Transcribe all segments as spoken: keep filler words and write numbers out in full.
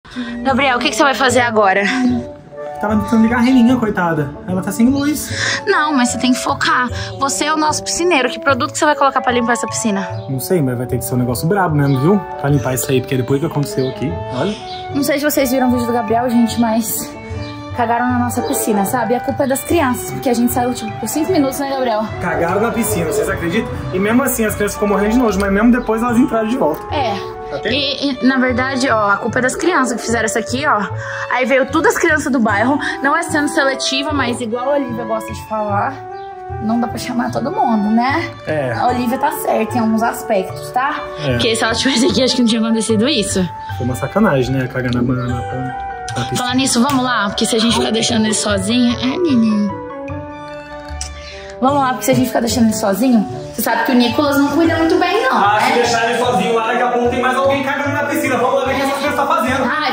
Gabriel, o que, que você vai fazer agora? Tava tentando ligar a Reninha, coitada. Ela tá sem luz. Não, mas você tem que focar. Você é o nosso piscineiro. Que produto que você vai colocar pra limpar essa piscina? Não sei, mas vai ter que ser um negócio brabo mesmo, viu? Pra limpar isso aí, porque depois que aconteceu aqui, olha. Não sei se vocês viram o vídeo do Gabriel, gente, mas cagaram na nossa piscina, sabe? E a culpa é das crianças, porque a gente saiu, tipo, por cinco minutos, né, Gabriel? Cagaram na piscina, vocês acreditam? E mesmo assim, as crianças ficam morrendo de nojo, mas mesmo depois elas entraram de volta. É. E, e, na verdade, ó, a culpa é das crianças que fizeram isso aqui, ó. Aí veio tudo as crianças do bairro. Não é sendo seletiva, mas igual a Olivia gosta de falar, não dá pra chamar todo mundo, né? É. A Olivia tá certa em alguns aspectos, tá? É. Porque se ela tivesse aqui, acho que não tinha acontecido isso. Foi uma sacanagem, né? Cagar na banana pra... Falar nisso, vamos lá, porque se a gente ficar deixando ele sozinho... É, neném. Vamos lá, porque se a gente ficar deixando ele sozinho, você sabe que o Nicolas não cuida muito bem, não. Ah, né? se deixar ele sozinho lá, daqui a pouco tem mais alguém cagando na piscina. Vamos lá ver o que essa criança tá fazendo. Ai,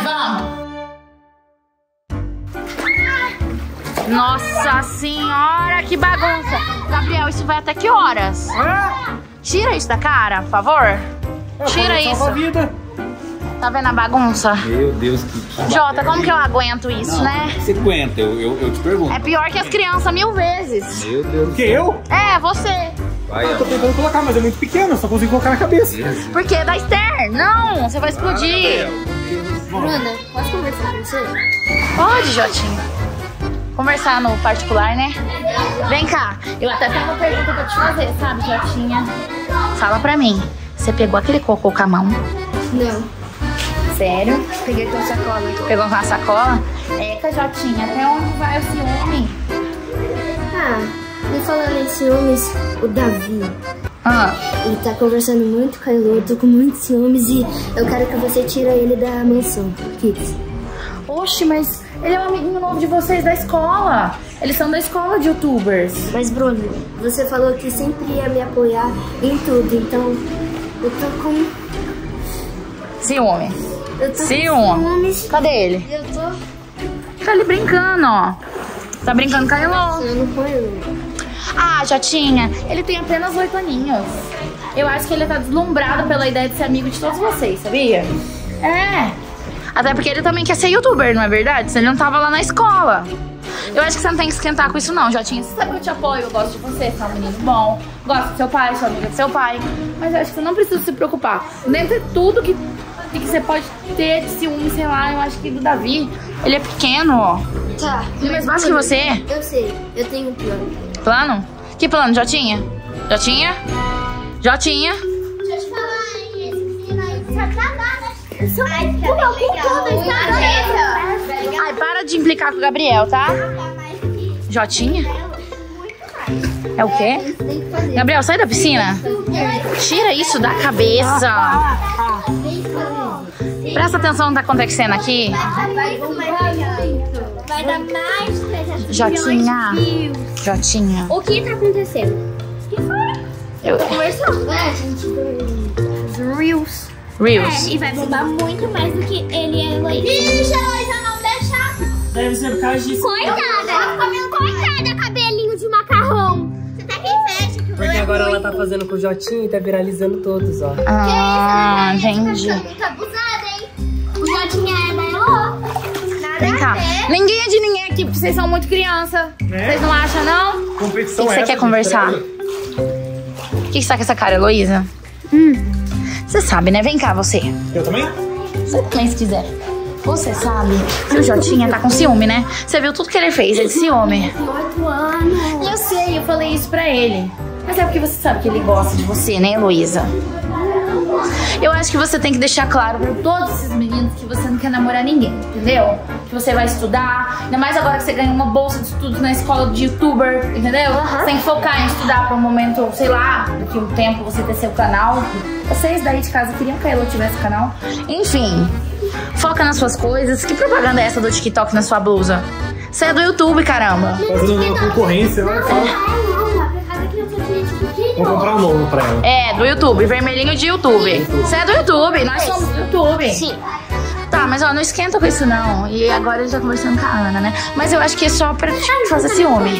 vamos. Nossa senhora, que bagunça. Gabriel, isso vai até que horas? É? Tira isso da cara, por favor. Tira isso. Salva a vida. Tá vendo a bagunça? Meu Deus, que... Jota, como que eu aguento isso, Não, né? Você aguenta, eu, eu, eu te pergunto. É pior que as crianças mil vezes. Meu Deus. Que eu? É, você. Vai, Eu tô tentando colocar, mas é muito pequeno, eu só consigo colocar na cabeça. Porque é da Esther. Não, você vai explodir. Bruna, posso conversar com você? Pode, Jotinha. Conversar no particular, né? Vem cá, eu até tenho uma pergunta pra te fazer, sabe, Jotinha? Fala pra mim, você pegou aquele cocô com a mão? Não. Sério? Peguei com a sacola. Pegou com a sacola? Eca, Jotinha, até onde vai o ciúme? Ah, me falando em ciúmes, o Davi. Ah, Ele tá conversando muito com a Elô, eu tô com muitos ciúmes e eu quero que você tire ele da mansão Kids. oxe, mas ele é um amiguinho novo de vocês da escola. Eles são da escola de youtubers. Mas Bruno, você falou que sempre ia me apoiar em tudo, então eu tô com... Ciúme. Eu tô Ciúme. com ciúmes. Cadê ele? Eu tô Tá ali brincando, ó. Tá brincando com a Elô. falando com a Elô. Ah, Jotinha, ele tem apenas oito aninhos. Eu acho que ele tá deslumbrado pela ideia de ser amigo de todos vocês, sabia? É. Até porque ele também quer ser youtuber, não é verdade? Se ele não tava lá na escola. Eu acho que você não tem que esquentar com isso não, Jotinha. Você sabe que eu te apoio, eu gosto de você, você é um menino bom. Gosto do seu pai, sou amiga do seu pai. Mas eu acho que você não precisa se preocupar. Dentro de tudo que, que você pode ter de ciúme, sei lá, eu acho que do Davi, ele é pequeno, ó. Tá. Ele é mais baixo que você. Eu sei, eu tenho um plano. Plano? Que plano, Jotinha? Jotinha? Jotinha? Deixa eu te falar, hein? Esse menino aí sabe nadar, né? Eu sou muito Ai, para de implicar com o Gabriel, tá? Jotinha? É o quê? Gabriel, sai da piscina. Tira isso da cabeça. Presta atenção no que tá acontecendo aqui. Vai dar mais de trezentos Jotinha. milhões de views. Jotinha. O que tá acontecendo? O que foi? Eu... Conversando. É, a gente fez Reels. Reels. É, e vai bombar muito mais do que ele e a Heloísa. Ixi, a Heloísa não deixa. Deve ser por causa disso. Coitada. Coitada, cabelinho de macarrão. Você tá com inveja. Que Porque agora ela tá fazendo com o Jotinho e tá viralizando todos, ó. Ah, entendi. Tá muito abusada, hein? O Jotinha é da Elô. Nada Vem cá. a ver. Ninguém é de ninguém aqui, porque vocês são muito criança. Vocês não acham, não? O Competição que, que você essa, quer conversar? gente, O que, que você tá com essa cara, Heloísa? Hum. Você sabe, né? Vem cá, você. Eu também? Você também, se quiser. Você sabe que o Jotinha tá com ciúme, né? Você viu tudo que ele fez, é de ciúme. Oito anos. Eu sei, eu falei isso pra ele. Mas é porque você sabe que ele gosta de você, né, Heloísa? Eu acho que você tem que deixar claro pra todos esses meninos que você não quer namorar ninguém, entendeu? Que você vai estudar, ainda mais agora que você ganha uma bolsa de estudos na escola de youtuber, entendeu? Você tem que focar em estudar pra um momento, sei lá, daqui a um tempo você ter seu canal. Vocês daí de casa queriam que a Elo tivesse canal? Enfim, foca nas suas coisas. Que propaganda é essa do TikTok na sua blusa? Você é do YouTube, caramba. Fazendo uma concorrência, olha só. Vou comprar um novo pra ela. É, do YouTube, vermelhinho de YouTube. Você é do YouTube, nós somos do YouTube. Sim. Tá, mas ó, não esquenta com isso não. E agora ele tá conversando com a Ana, né? Mas eu acho que é só pra te fazer ciúme.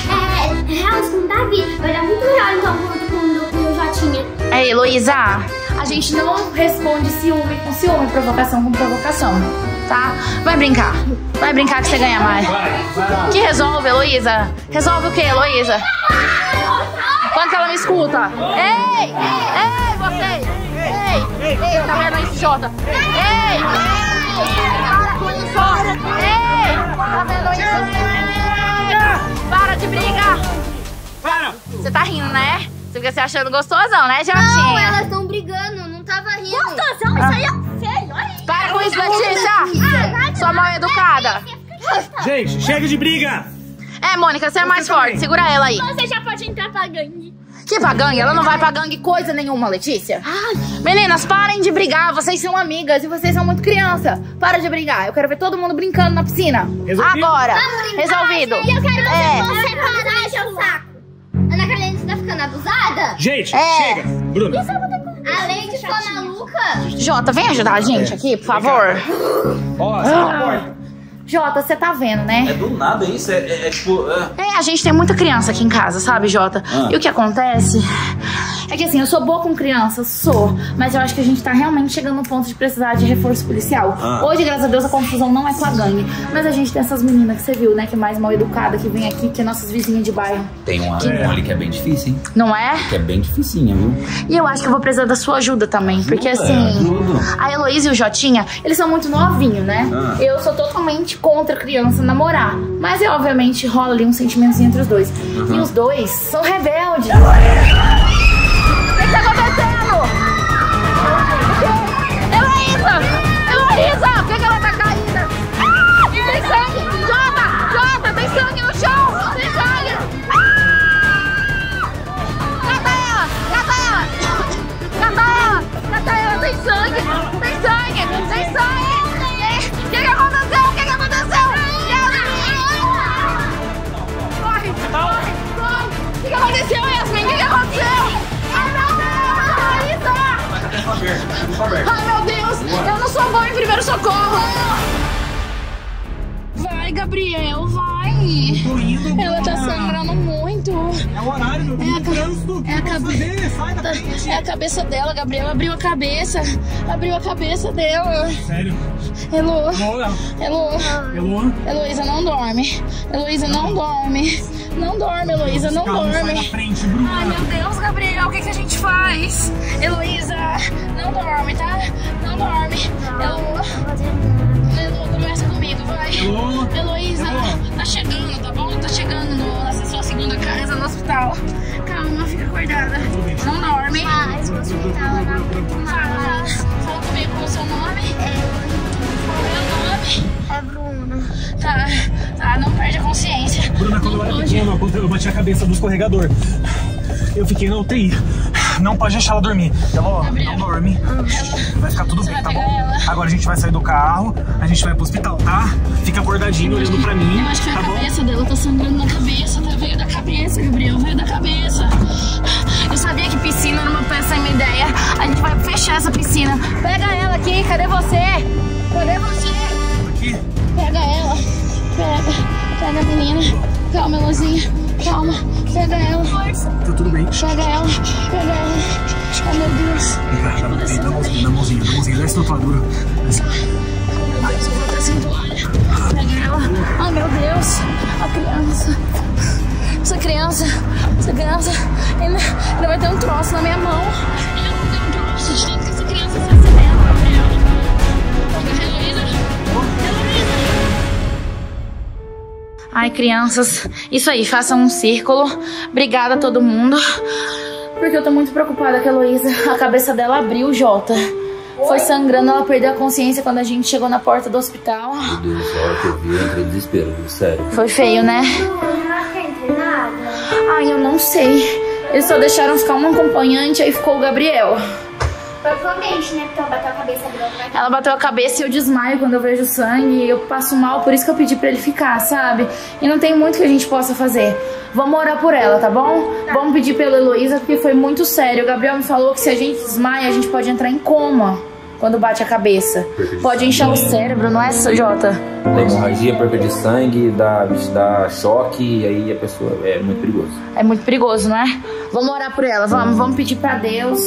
É, realmente com o Davi. Vai dar muito melhor então com, com, com o Jotinha. Aí, Heloísa, A gente não responde ciúme com ciúme, provocação com provocação, tá? Vai brincar. Vai brincar que você ganha mais. Que resolve, Heloísa? Resolve o que, Heloísa? Quando que ela me escuta? Ei! Ei, vocês! Ei! Ei, tá vendo isso, Jota? Ei! Ei! Para com isso! Ei! Tá vendo isso? Para de brigar! Para! Você tá rindo, né? Você fica se achando gostosão, né, Jotinha? Não, elas estão brigando, não tava rindo. Gostosão, isso aí é feio, olha isso. Para com isso, Letícia! Sua mal educada! Gente, chega de briga! É, Mônica, você é mais forte. Segura ela aí. Você já pode entrar pra gangue. Que pra gangue? Ela não vai pra gangue coisa nenhuma, Letícia. Meninas, parem de brigar. Vocês são amigas e vocês são muito criança. Para de brigar. Eu quero ver todo mundo brincando na piscina. Resolvido? Agora. Resolvido. E eu quero É. você separar, seu saco. Ana Carolina, você tá ficando abusada? Gente, É. chega! Bruna, Além de ficar maluca. Jota, vem ajudar a gente aqui, por favor. ó, você tá porta. Jota, você tá vendo, É né? do nada isso, é, é, é tipo... É. É, a gente tem muita criança aqui em casa, sabe, Jota? Ah. E o que acontece é que assim, eu sou boa com crianças, sou. Mas eu acho que a gente tá realmente chegando no ponto de precisar de reforço policial. Ah. Hoje, graças a Deus, a confusão não é com a gangue. Mas a gente tem essas meninas que você viu, né? Que é mais mal educada, que vem aqui, que é nossas vizinhas de bairro. Tem uma ali que é bem difícil, hein? Não é? Que é bem dificinha, viu? E eu acho que eu vou precisar da sua ajuda também. Porque Ajuda, assim, ajuda. a Heloísa e o Jotinha, eles são muito novinhos, né? Ah. Eu sou totalmente contra criança namorar. Mas é, obviamente, rola ali um sentimentozinho entre os dois. Uhum. E os dois são rebeldes. O que que tá acontecendo? Heloísa! Heloísa! Por que que ela tá caída? Ah! Tem sangue! Jota! Jota! Tem sangue no chão! Tem sangue! Ah! Cata ela! Cata ela! Cata ela! Cata ela! Tem sangue! Tem sangue! Tem sangue! O que que aconteceu? O que que aconteceu? Corre! Corre! Corre! O que que aconteceu, Yasmin? O que que aconteceu? Ai, meu Deus! Heloísa! Ai, meu Deus! Eu não sou boa em primeiro socorro! Vai, Gabriel, vai! Tô indo, Ela tá Bruna. sangrando muito. É o horário do É a, ca- trânsito. é, a O que eu posso cabe- fazer? Sai da tá- frente. é a cabeça dela, Gabriel. Abriu a cabeça. Abriu a cabeça dela. Sério? Elo, Elô, Elo, Elô. Heloísa, não dorme. Heloísa, não dorme. Não dorme, Heloísa, não Calma, sai da dorme. frente, Bruna. Ai, meu Deus, Gabriel, o que, que a gente faz? Heloísa, não dorme, tá? Não dorme. Elo, Elo, conversa comigo, vai. Elô. Heloísa, Elô. tá chegando, tá bom? Tá chegando no, na sua segunda casa no hospital. Calma, fica acordada. Não dorme. Mas o hospital é na Fala, fala comigo com o seu nome. Qual é o nome? É Bruna. Tá, tá, não perde a consciência. Bruna, quando eu era pequeno, quando eu bati a cabeça do escorregador, eu fiquei na U T I. Não pode deixar ela dormir. Elô, não dorme. Vai ficar tudo Você bem, vai tá pegar bom? ela? Agora a gente vai sair do carro, a gente vai pro hospital, tá? Fica acordadinho olhando pra mim, Eu acho que foi tá a bom? cabeça dela, tá sangrando na cabeça, tá? Veio da cabeça, Gabriel, veio da cabeça. Eu sabia que piscina era uma péssima ideia. A gente vai fechar essa piscina. Pega ela aqui, cadê você? Cadê você? Aqui. Pega ela, pega, pega a menina. Calma, Elozinha, calma, pega ela. Tá tudo bem. Pega ela, pega ela. Ai, meu Deus. Vem cá, dá a mãozinha, dá a mãozinha, dá a mãozinha, dá a mãozinha, desce na tua dura. Desce. Meu Deus, eu vou estar sem toalha. Pega ela. Ai, meu Deus. A criança. Essa criança, essa criança ainda, ainda vai ter um troço na minha mão. Eu não tenho um troço de tanto que essa criança se acelera, Gabriel. Heloísa? Heloísa? Ai, crianças, isso aí, façam um círculo. Obrigada a todo mundo. Porque eu tô muito preocupada com a Heloísa. A cabeça dela abriu, Jota. Foi sangrando, ela perdeu a consciência quando a gente chegou na porta do hospital. Meu Deus, a hora que eu vi, eu entrei em desespero, viu? Sério. Foi feio, né? Ai, eu não sei. Eles só deixaram ficar uma acompanhante, aí ficou o Gabriel. Provavelmente, né? Porque ela bateu a cabeça dela. Vai... Ela bateu a cabeça e eu desmaio quando eu vejo sangue. Eu passo mal, por isso que eu pedi pra ele ficar, sabe? E não tem muito que a gente possa fazer. Vamos orar por ela, tá bom? Tá. Vamos pedir pela Heloísa, porque foi muito sério. O Gabriel me falou que se a gente desmaia, a gente pode entrar em coma quando bate a cabeça. Pode inchar o cérebro, não é, Jota? Da hemorragia, perda de sangue, dá, dá choque, e aí a pessoa é muito perigoso. É muito perigoso, não é? Vamos orar por ela, vamos, vamos pedir pra Deus.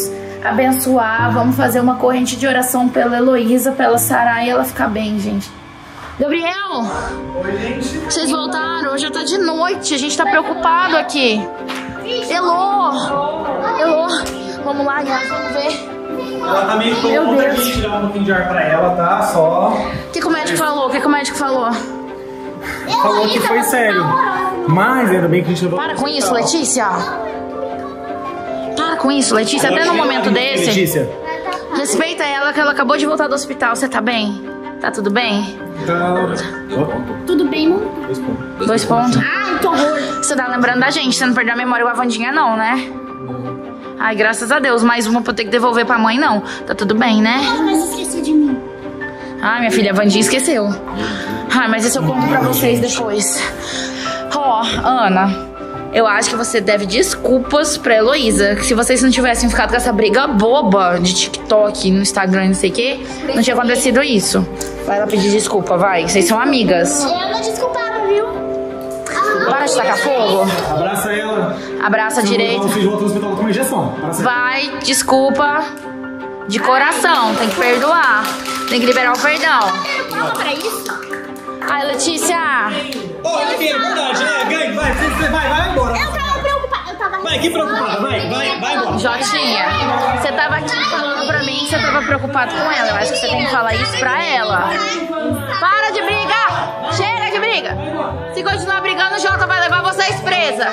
abençoar, vamos fazer uma corrente de oração pela Heloísa, pra ela sarar e ela ficar bem, gente. Gabriel! Oi, gente. Vocês voltaram? Já tá de noite, a gente tá preocupado aqui. Elô! Elô! Vamos lá, Yas, vamos ver. Ela tá meio tonta, a gente dá um pouquinho de ar pra ela, tá? Só... O que, que o médico falou? O que, que o médico falou? Falou que foi sério. Mas ainda bem que a gente levou... Para com isso, Letícia! Para com isso, Letícia, até no momento desse. Letícia. Respeita ela, que ela acabou de voltar do hospital. Você tá bem? Tá tudo bem? Tudo bem, mano? Dois pontos. Dois pontos. Ai, que horror. Você tá lembrando da gente, você não perdeu a memória com a Wandinha não, né? Ai, graças a Deus, mais uma pra eu ter que devolver pra mãe não. Tá tudo bem, né? Ela vai se esquecer de mim. Ai, minha filha, a Wandinha esqueceu. Ai, mas isso eu conto pra vocês depois. Ó, oh, Ana, eu acho que você deve desculpas pra Heloísa. Que se vocês não tivessem ficado com essa briga boba de TikTok, no Instagram, não sei o quê, não tinha acontecido isso. Vai lá pedir desculpa, vai. Vocês são amigas. Eu não desculpava, viu? Para de tacar fogo. Abraça ela. Abraça direito. Se volta no hospital com uma injeção. Abraça ela. Vai, desculpa de coração. Tem que perdoar. Tem que liberar o perdão. Fala pra isso. Ai, Letícia. Ô, oh, é verdade, né? Gangue, vai, vai, vai, vai embora. Eu tava preocupada. Eu tava... Vai, que preocupada, vai, vai, vai embora. Jotinha, você tava aqui falando pra mim que você tava preocupado com ela. Eu acho que você tem que falar isso pra ela. Para de brigar! Chega de briga! Se continuar brigando, o Jota vai levar vocês presa.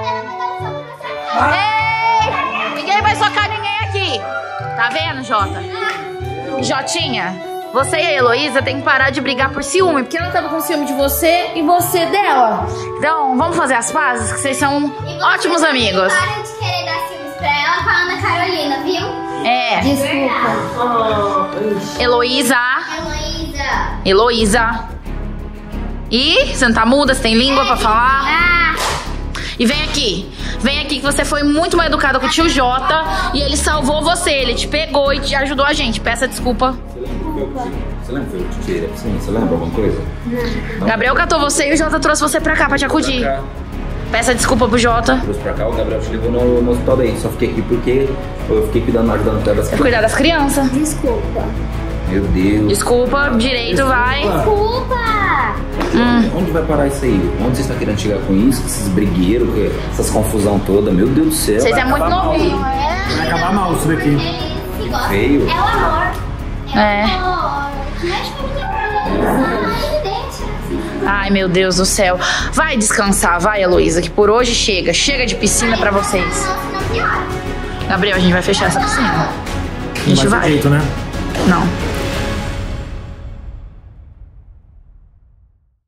Ei! Ninguém vai socar ninguém aqui. Tá vendo, Jota? Jotinha, você e a Heloísa tem que parar de brigar por ciúme, porque ela tava com ciúme de você e você dela. Então, vamos fazer as pazes, que vocês são ótimos amigos. Para de querer dar ciúmes pra ela com a Ana Carolina, viu? É. Desculpa. Heloísa. Heloísa. Heloísa. Ih, você não tá muda? Você tem língua pra falar? Ah. E vem aqui. Vem aqui que você foi muito mal educada com o tio Jota e ele salvou você. Ele te pegou e te ajudou a gente. Peça desculpa. Você lembra que eu te tirei? Você lembra alguma coisa? Não. Gabriel catou você e o Jota trouxe você pra cá pra te acudir. Pra cá. Peça desculpa pro Jota. Trouxe pra cá, o Gabriel te levou no, no hospital daí. Só fiquei aqui porque eu fiquei cuidando, ajudando das crianças. Cuidar das crianças. Desculpa. Meu Deus. Desculpa, direito, vai. Desculpa. Hum. Onde vai parar isso aí? Onde você está querendo chegar com isso? Com esses brigueiros, com essas confusão toda? Meu Deus do céu. Vocês é muito novinho. Vai acabar mal isso daqui. É feio. É o amor. É. O amor. Mexe com ninguém. É evidente. Ai, meu Deus do céu. Vai descansar, vai, Heloísa, que por hoje chega. Chega de piscina pra vocês. Não piora. Gabriel, a gente vai fechar essa piscina. A gente vai. Jeito, né? Não.